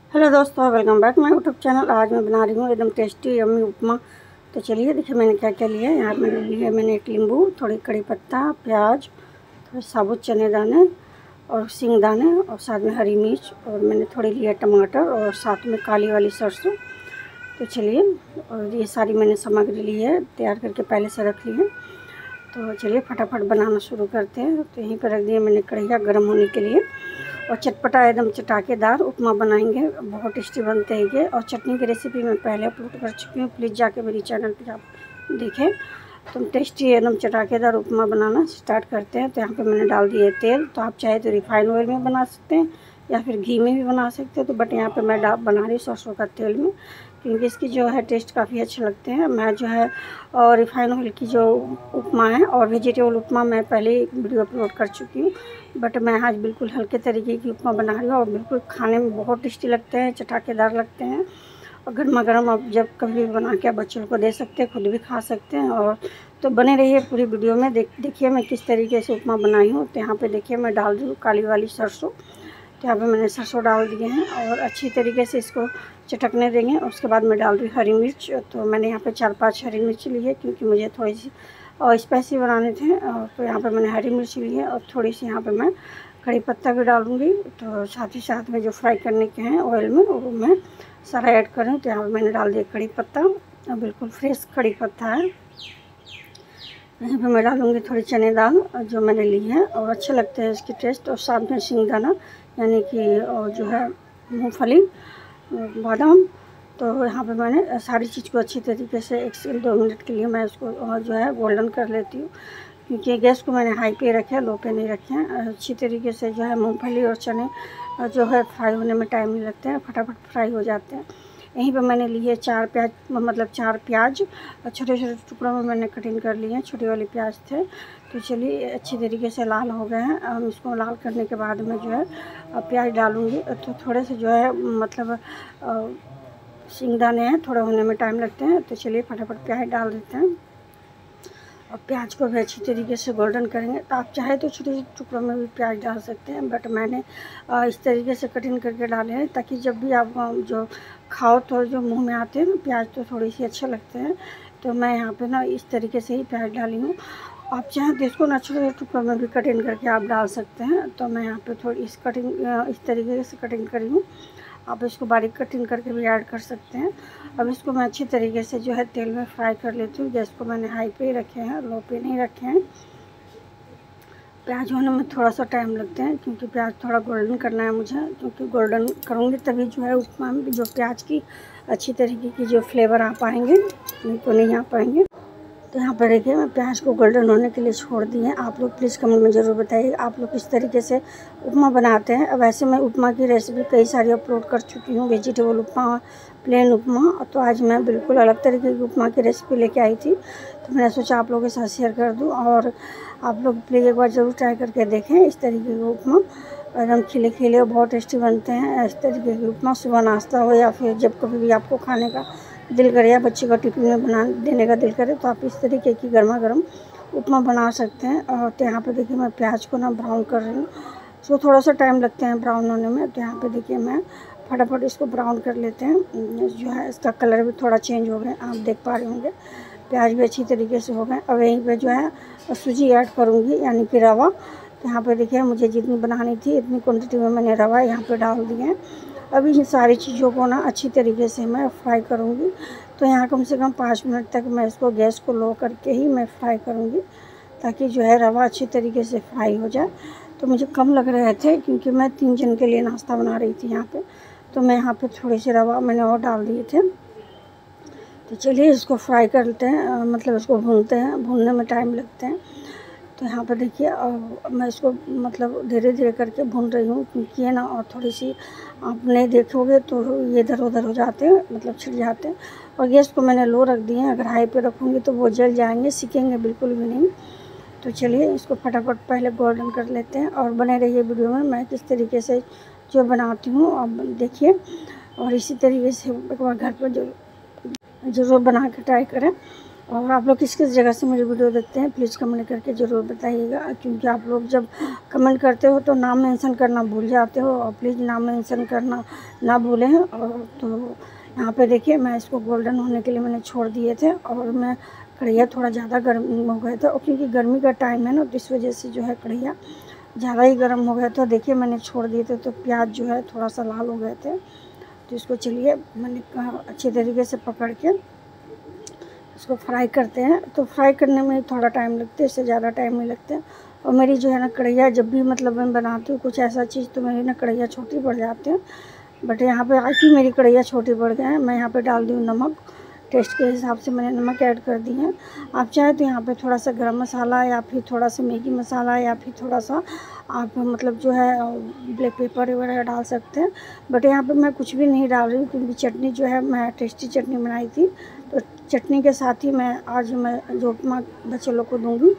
Hello दोस्तों, welcome back my YouTube channel. आज मैं बना रही हूँ एकदम टेस्टी यम्मी उपमा। तो चलिए देखिए मैंने क्या क्या लिया है। यहाँ मैंने एक नींबू, थोड़ी कड़ी पत्ता, प्याज, थोड़े साबुत चने दाने और सिंग दाने और साथ में हरी मिर्च, और मैंने थोड़ी लिया टमाटर और साथ में काली वाली सरसों। तो चलिए, और ये सारी मैंने सामग्री ली है, तैयार करके पहले से रख ली है। तो चलिए फटाफट बनाना शुरू करते हैं। तो यहीं पर रख दिया मैंने कढ़ैया गर्म होने के लिए। और चटपटा एकदम चटाकेदार उपमा बनाएंगे, बहुत टेस्टी बनते हैं ये। और चटनी की रेसिपी मैं पहले अपलोड कर चुकी हूँ, प्लीज़ जाके मेरी चैनल पर आप देखें। तो टेस्टी एकदम चटाकेदार उपमा बनाना स्टार्ट करते हैं। तो यहाँ पे मैंने डाल दिया तेल। तो आप चाहे तो रिफाइंड ऑयल में बना सकते हैं या फिर घी में भी बना सकते हैं। तो बट यहाँ पे मैं बना रही हूँ सरसों का तेल में, क्योंकि इसकी जो है टेस्ट काफ़ी अच्छे लगते हैं। मैं जो है और रिफाइंड ऑयल की जो उपमा है और वेजिटेबल उपमा मैं पहले ही वीडियो अपलोड कर चुकी हूँ, बट मैं आज बिल्कुल हल्के तरीके की उपमा बना रही हूँ और बिल्कुल खाने में बहुत टेस्टी लगते हैं, चटाकेदार लगते हैं। और गर्मा गर्म आप जब कभी भी बना के बच्चों को दे सकते हैं, खुद भी खा सकते हैं। और तो बने रहिए पूरी वीडियो में। देखिए मैं किस तरीके से उपमा बनाई हूँ। तो यहाँ पे देखिए मैं डाल दी हूँ काली वाली सरसों। तो यहाँ पे मैंने सरसों डाल दिए हैं और अच्छी तरीके से इसको चटकने देंगे। और उसके बाद मैं डाल दी हरी मिर्च। तो मैंने यहाँ पे 4-5 हरी मिर्च ली है, क्योंकि मुझे थोड़ी सी स्पाइसी बनाने थे। और तो यहाँ पे मैंने हरी मिर्च ली है और थोड़ी सी यहाँ पे मैं कड़ी पत्ता भी डालूँगी। तो साथ ही साथ में जो फ्राई करने के हैं ऑयल में, वो मैं सारा ऐड करूँ। तो यहाँ पर मैंने डाल दिया कड़ी पत्ता, बिल्कुल फ्रेश कड़ी पत्ता है। यहाँ पे मैं डालूँगी थोड़ी चने दाल जो मैंने ली है, और अच्छे लगते हैं इसकी टेस्ट। और साथ में सिंगदाना यानी कि और जो है मूंगफली, बादाम। तो यहाँ पे मैंने सारी चीज़ को अच्छी तरीके से 1 से 2 मिनट के लिए मैं इसको जो है गोल्डन कर लेती हूँ, क्योंकि गैस को मैंने हाई पे रखे है, लो पे नहीं रखे हैं। अच्छी तरीके से जो है मूंगफली और चने जो है फ्राई होने में टाइम नहीं लगता है, फटाफट फ्राई हो जाते हैं। यहीं पे मैंने लिए 4 प्याज, मतलब 4 प्याज छोटे छोटे टुकड़ों में मैंने कटिंग कर लिए हैं, छोटे वाले प्याज थे। तो चलिए अच्छी तरीके से लाल हो गए हैं। हम इसको लाल करने के बाद में जो है प्याज डालूँगी। तो थोड़े से जो है मतलब सिंगदाने हैं, थोड़ा होने में टाइम लगते हैं। तो चलिए फटाफट प्याज डाल देते हैं और प्याज को भी अच्छी तरीके से गोल्डन करेंगे। तो आप चाहे तो छोटे छोटे टुकड़ों में भी प्याज डाल सकते हैं, बट मैंने इस तरीके से कटिंग करके डाले हैं, ताकि जब भी आप जो खाओ तो जो मुंह में आते हैं ना प्याज, तो थोड़ी सी अच्छे लगते हैं। तो मैं यहाँ पे ना इस तरीके से ही प्याज डाली हूँ। आप चाहें तो इसको ना छोटे छोटे टुकड़ों में भी कटिंग करके आप डाल सकते हैं। तो मैं यहाँ पे थोड़ी इस तरीके से कटिंग करी हूँ। आप इसको बारीक कटिंग करके भी ऐड कर सकते हैं। अब इसको मैं अच्छी तरीके से जो है तेल में फ्राई कर लेती हूँ। गैस को मैंने हाई पे ही रखे हैं, लो पे नहीं रखे हैं। प्याज होने में थोड़ा सा टाइम लगता है, क्योंकि प्याज थोड़ा गोल्डन करना है मुझे, क्योंकि गोल्डन करूँगी तभी जो है उपमा में जो प्याज की अच्छी तरीके की जो फ्लेवर आ पाएंगे, नहीं तो नहीं आ पाएंगे। तो यहाँ पर देखिए मैं प्याज को गोल्डन होने के लिए छोड़ दी है। आप लोग प्लीज़ कमेंट में ज़रूर बताइए आप लोग किस तरीके से उपमा बनाते हैं। वैसे मैं उपमा की रेसिपी कई सारी अपलोड कर चुकी हूँ, वेजिटेबल उपमा, प्लेन उपमा। तो आज मैं बिल्कुल अलग तरीके की उपमा की रेसिपी लेके आई थी, तो मैंने सोचा आप लोगों के साथ शेयर कर दूँ। और आप लोग प्लीज़ एक बार ज़रूर ट्राई करके देखें इस तरीके के उपमा, एकदम खिले खिले और बहुत टेस्टी बनते हैं। इस तरीके के उपमा सुबह नाश्ता हो या फिर जब कभी भी आपको खाने का दिल करे या बच्चे को टिफिन में बना देने का दिल करे, तो आप इस तरीके की गर्मा गर्म उपमा बना सकते हैं। और तो यहाँ पे देखिए मैं प्याज को ना ब्राउन कर रही हूँ, तो थोड़ा सा टाइम लगते हैं ब्राउन होने में। तो यहाँ पे देखिए मैं फटाफट इसको ब्राउन कर लेते हैं। जो है इसका कलर भी थोड़ा चेंज हो गया, आप देख पा रहे होंगे। प्याज भी अच्छी तरीके से हो गए। अब यहीं पर जो है सूजी ऐड करूँगी, यानी कि रवा। तो यहाँ पर देखिए मुझे जितनी बनानी थी इतनी क्वान्टिटी में मैंने रवा यहाँ पर डाल दिए हैं। अभी इन सारी चीज़ों को ना अच्छी तरीके से मैं फ्राई करूँगी। तो यहाँ कम से कम 5 मिनट तक मैं इसको गैस को लो करके ही मैं फ्राई करूँगी, ताकि जो है रवा अच्छी तरीके से फ्राई हो जाए। तो मुझे कम लग रहे थे, क्योंकि मैं 3 जन के लिए नाश्ता बना रही थी यहाँ पे। तो मैं यहाँ पे थोड़ी सी रवा मैंने और डाल दिए थे। तो चलिए इसको फ्राई करते हैं, मतलब इसको भूनते हैं, भूनने में टाइम लगते हैं। तो यहाँ पर देखिए मैं इसको मतलब धीरे धीरे करके भून रही हूँ, क्योंकि है ना और थोड़ी सी आप नहीं देखोगे तो ये इधर उधर हो जाते हैं, मतलब छिड़ जाते हैं। और गैस को मैंने लो रख दिए हैं, अगर हाई पे रखूँगी तो वो जल जाएंगे, सिकेंगे बिल्कुल भी नहीं। तो चलिए इसको फटाफट पहले गोल्डन कर लेते हैं। और बने रहिए वीडियो में, मैं किस तरीके से जो बनाती हूँ आप देखिए। और इसी तरीके से एक बार घर पर ज़रूर बना के ट्राई करें, और आप लोग किस किस जगह से मेरी वीडियो देखते हैं प्लीज़ कमेंट करके ज़रूर बताइएगा, क्योंकि आप लोग जब कमेंट करते हो तो नाम मेंशन करना भूल जाते हो, और प्लीज़ नाम मेंशन करना ना भूलें। और तो यहाँ पे देखिए मैं इसको गोल्डन होने के लिए मैंने छोड़ दिए थे, और मैं कढ़ैया थोड़ा ज़्यादा गर्म हो गए थे, और क्योंकि गर्मी का टाइम है ना तो इस वजह से जो है कढ़ैया ज़्यादा ही गर्म हो गया था। देखिए मैंने छोड़ दिए थे तो प्याज जो है थोड़ा सा लाल हो गए थे, तो इसको चलिए मैंने अच्छे तरीके से पकड़ के इसको फ्राई करते हैं। तो फ्राई करने में थोड़ा टाइम लगता है, इससे ज़्यादा टाइम नहीं लगता। और मेरी जो है ना कढ़ैया जब भी मतलब मैं बनाती हूँ कुछ ऐसा चीज़ तो मेरी ना कढ़ैया छोटी पड़ जाती है, बट यहाँ पे आज भी मेरी कढ़ैया छोटी पड़ गई है। मैं यहाँ पे डाल दी हूँ नमक, टेस्ट के हिसाब से मैंने नमक ऐड कर दी है। आप चाहे तो यहाँ पे थोड़ा सा गरम मसाला या फिर थोड़ा सा मैगी मसाला या फिर थोड़ा सा आप मतलब जो है ब्लैक पेपर वगैरह डाल सकते हैं, बट यहाँ पे मैं कुछ भी नहीं डाल रही हूँ, क्योंकि चटनी जो है मैं टेस्टी चटनी बनाई थी, तो चटनी के साथ ही मैं आज मैं जो उपमा बच्चे लोग को दूँगी।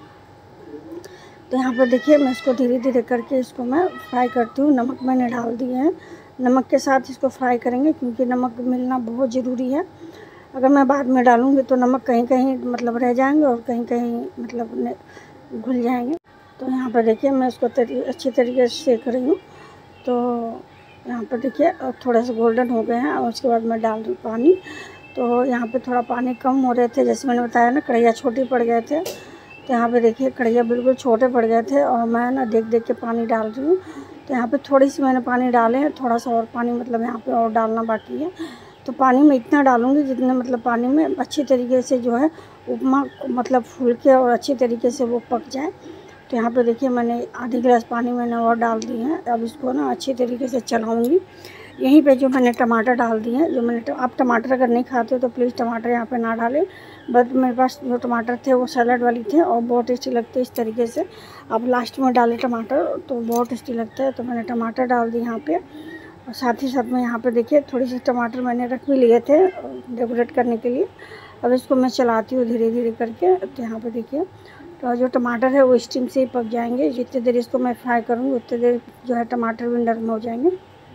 तो यहाँ पर देखिए मैं इसको धीरे धीरे करके इसको मैं फ्राई करती हूँ। नमक मैंने डाल दिए हैं, नमक के साथ इसको फ्राई करेंगे, क्योंकि नमक मिलना बहुत ज़रूरी है। अगर मैं बाद में डालूँगी तो नमक कहीं कहीं मतलब रह जाएंगे और कहीं कहीं मतलब घुल जाएंगे। तो यहाँ पर देखिए मैं इसको अच्छी तरीके से सेक रही हूँ। तो यहाँ पर देखिए थोड़े से गोल्डन हो गए हैं, और उसके बाद मैं डाल दूँ पानी। तो यहाँ पे थोड़ा पानी कम हो रहे थे, जैसे मैंने बताया ना कढ़ैया छोटी पड़ गए थे, तो यहाँ पे देखिए कढ़ैया बिल्कुल छोटे पड़ गए थे, और मैं ना देख देख के पानी डाल रही हूँ। तो यहाँ पे थोड़ी सी मैंने पानी डाले हैं, थोड़ा सा और पानी मतलब यहाँ पे और डालना बाकी है। तो पानी में इतना डालूँगी जितने मतलब पानी में अच्छी तरीके से जो है उपमा मतलब फूल के और अच्छी तरीके से वो पक जाए। तो यहाँ पे देखिए मैंने आधी गिलास पानी मैंने और डाल दी है। अब इसको ना अच्छी तरीके से चलाऊँगी। यहीं पे जो मैंने टमाटर डाल दिए हैं, जो मैंने आप टमाटर अगर नहीं खाते हो तो प्लीज़ टमाटर यहाँ पे ना डालें, बट मेरे पास जो टमाटर थे वो सैलड वाली थे और बहुत टेस्टी लगते हैं इस तरीके से। आप लास्ट में डालें टमाटर तो बहुत टेस्टी लगता है। तो मैंने टमाटर डाल दी यहाँ पे, और साथ ही साथ में यहाँ पे देखिए थोड़ी सी टमाटर मैंने रख भी लिए थे डेकोरेट करने के लिए। अब इसको मैं चलाती हूँ धीरे धीरे करके। तो यहाँ पे देखिए तो जो टमाटर है वो स्टीम से ही पक जाएंगे। जितनी देर इसको मैं फ्राई करूँगी उतनी देर जो है टमाटर भी नरम हो जाएंगे।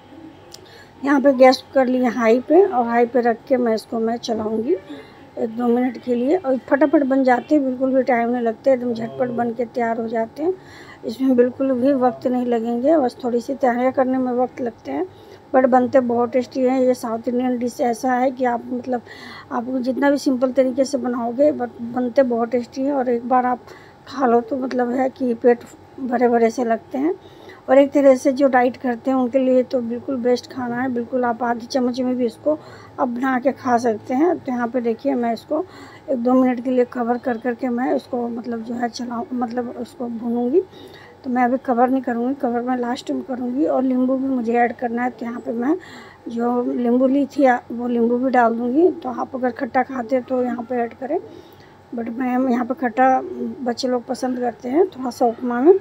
यहाँ पे गैस कर लिया हाई पे, और हाई पे रख के मैं इसको मैं चलाऊँगी 1-2 मिनट के लिए, और फटाफट बन जाते हैं, बिल्कुल भी टाइम नहीं लगता, एकदम झटपट बन के तैयार हो जाते हैं। इसमें बिल्कुल भी वक्त नहीं लगेंगे, बस थोड़ी सी तैयारियाँ करने में वक्त लगते हैं, बट बनते बहुत टेस्टी हैं। ये साउथ इंडियन डिश ऐसा है कि आप मतलब आप जितना भी सिंपल तरीके से बनाओगे बट बनते बहुत टेस्टी है, और एक बार आप खा लो तो मतलब है कि पेट भरे भरे से लगते हैं। और एक तरह से जो डाइट करते हैं उनके लिए तो बिल्कुल बेस्ट खाना है। बिल्कुल आप आधी चम्मच में भी इसको आप बना के खा सकते हैं। तो यहाँ पे देखिए मैं इसको 1-2 मिनट के लिए कवर कर करके मैं इसको मतलब जो है चलाऊँ मतलब उसको भूनूँगी। तो मैं अभी कवर नहीं करूँगी, कवर मैं लास्ट में करूँगी। और नींबू भी मुझे ऐड करना है, तो यहाँ पे मैं जो नींबू ली थी वो नींबू भी डाल दूँगी। तो आप अगर खट्टा खाते तो यहाँ पे ऐड करें, बट मैं यहाँ पे खट्टा बच्चे लोग पसंद करते हैं थोड़ा सा उपमा में,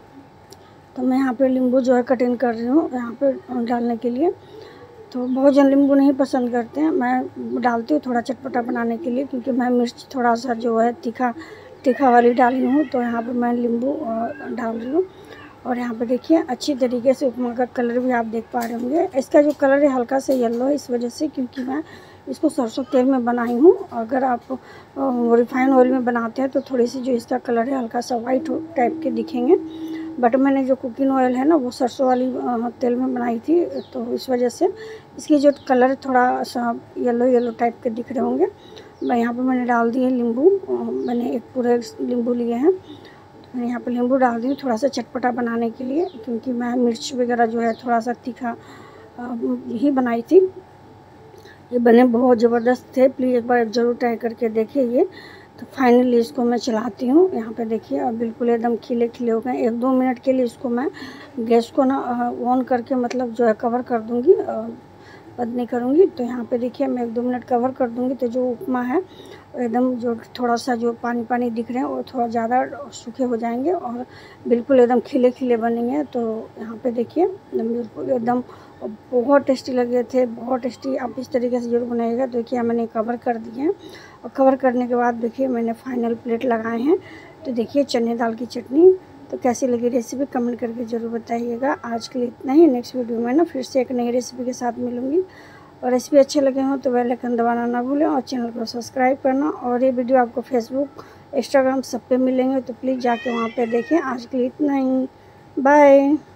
तो मैं यहाँ पे नींबू जो है कटिंग कर रही हूँ यहाँ पे डालने के लिए। तो बहुत जन नींबू नहीं पसंद करते हैं, मैं डालती हूँ थोड़ा चटपटा बनाने के लिए, क्योंकि मैं मिर्च थोड़ा सा जो है तीखा वाली डाली हूँ। तो यहाँ पे मैं नींबू डाल रही हूँ। और यहाँ पे देखिए अच्छी तरीके से उपमा का कलर भी आप देख पा रहे होंगे। इसका जो कलर है हल्का से येलो है, इस वजह से क्योंकि मैं इसको सरसों तेल में बनाई हूँ। अगर आप रिफाइंड ऑयल में बनाते हैं तो थोड़ी सी जो इसका कलर है हल्का सा वाइट टाइप के दिखेंगे, बट मैंने जो कुकिंग ऑयल है ना वो सरसों वाली तेल में बनाई थी, तो इस वजह से इसकी जो कलर थोड़ा सा येलो टाइप के दिख रहे होंगे। मैं यहाँ पे मैंने डाल दिए नींबू, मैंने एक पूरे नींबू लिए हैं, तो मैंने यहाँ पे नींबू डाल दी थोड़ा सा चटपटा बनाने के लिए, क्योंकि मैं मिर्च वगैरह जो है थोड़ा सा तीखा ही बनाई थी। ये बने बहुत ज़बरदस्त थे, प्लीज़ एक बार ज़रूर ट्राई करके देखिए ये। तो फाइनली इसको मैं चलाती हूँ। यहाँ पे देखिए और बिल्कुल एकदम खिले खिले हो गए। 1-2 मिनट के लिए इसको मैं गैस को ना ऑन करके मतलब जो है कवर कर दूँगी, बंद नहीं करूँगी। तो यहाँ पे देखिए मैं 1-2 मिनट कवर कर दूँगी, तो जो उपमा है एकदम जो थोड़ा सा जो पानी पानी दिख रहे हैं वो थोड़ा ज़्यादा सूखे हो जाएंगे और बिल्कुल एकदम खिले खिले बनेंगे। तो यहाँ पे देखिए बिल्कुल एकदम बहुत टेस्टी लगे थे, बहुत टेस्टी। आप इस तरीके से जरूर बनाइएगा। देखिए मैंने कवर कर दिए हैं, और कवर करने के बाद देखिए मैंने फाइनल प्लेट लगाए हैं। तो देखिए चने दाल की चटनी। तो कैसी लगी रेसिपी कमेंट करके ज़रूर बताइएगा। आज के लिए इतना ही। नेक्स्ट वीडियो में ना फिर से एक नई रेसिपी के साथ मिलूँगी। और रेसिपी अच्छे लगे हों तो बेल आइकन दबाना ना भूलें और चैनल को सब्सक्राइब करना। और ये वीडियो आपको फेसबुक, इंस्टाग्राम सब पे मिलेंगे, तो प्लीज़ जाके वहाँ पे देखें। आज के लिए इतना ही, बाय।